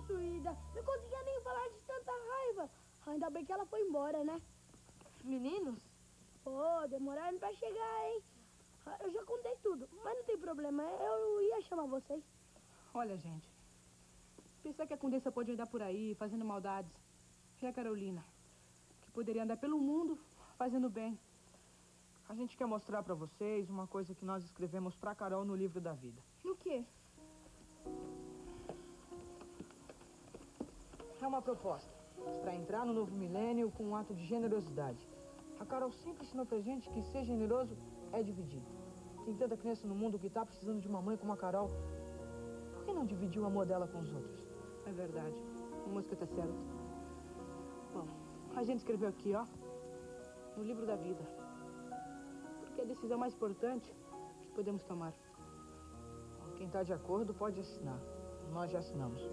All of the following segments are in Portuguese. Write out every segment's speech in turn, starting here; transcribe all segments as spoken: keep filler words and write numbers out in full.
possuída. Não conseguia nem falar de tanta raiva. Ainda bem que ela foi embora, né? Meninos? Pô, demoraram pra chegar, hein? Eu já contei tudo, mas não tem problema. Eu ia chamar vocês. Olha, gente. Pensar que a Condessa pode andar por aí, fazendo maldades. E a Carolina, que poderia andar pelo mundo, fazendo bem. A gente quer mostrar pra vocês uma coisa que nós escrevemos pra Carol no livro da vida. O quê? É uma proposta para entrar no novo milênio com um ato de generosidade. A Carol sempre ensinou pra gente que ser generoso é dividir. Tem tanta criança no mundo que tá precisando de uma mãe como a Carol. Por que não dividir o amor dela com os outros? É verdade. A música tá certa. Bom, a gente escreveu aqui, ó, no livro da vida. Porque é a decisão mais importante que podemos tomar. Quem tá de acordo pode assinar. Nós já assinamos.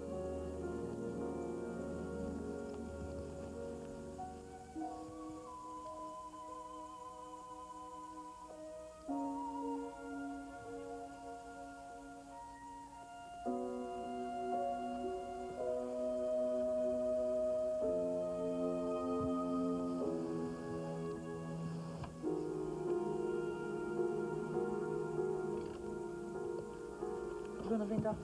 Bruna, vem cá.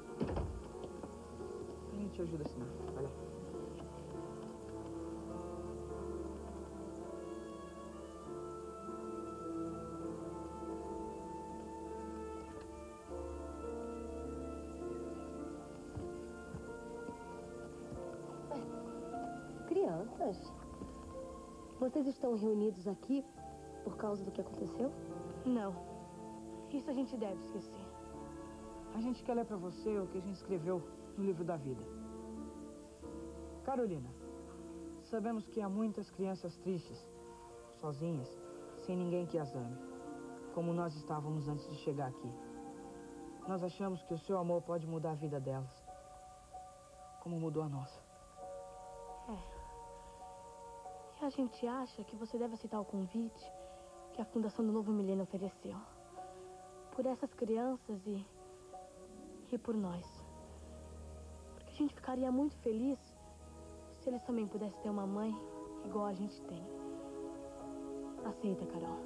A gente te ajuda a assinar. Vai lá. Crianças, vocês estão reunidos aqui por causa do que aconteceu? Não. Isso a gente deve esquecer. A gente quer ler pra você o que a gente escreveu no livro da vida. Carolina, sabemos que há muitas crianças tristes, sozinhas, sem ninguém que as ame, como nós estávamos antes de chegar aqui. Nós achamos que o seu amor pode mudar a vida delas, como mudou a nossa. É. E a gente acha que você deve aceitar o convite que a Fundação do Novo Milênio ofereceu. Por essas crianças e... e por nós. Porque a gente ficaria muito feliz se eles também pudessem ter uma mãe igual a gente tem. Aceita, Carol.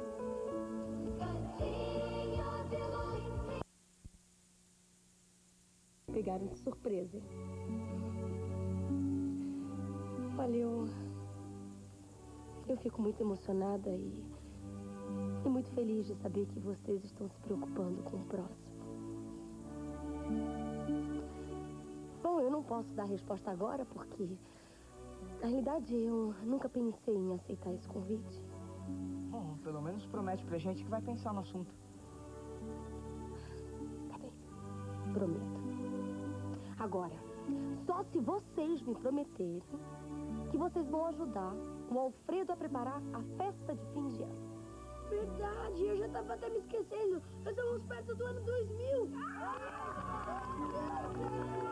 Pegaram de surpresa. Olha, eu... Eu fico muito emocionada e... e muito feliz de saber que vocês estão se preocupando com o próximo. Bom, eu não posso dar resposta agora porque... na realidade, eu nunca pensei em aceitar esse convite. Bom, pelo menos promete pra gente que vai pensar no assunto. Tá bem. Prometo. Agora, só se vocês me prometerem que vocês vão ajudar o Alfredo a preparar a festa de fim de ano. Verdade, eu já tava até me esquecendo. Nós estamos perto do ano dois mil.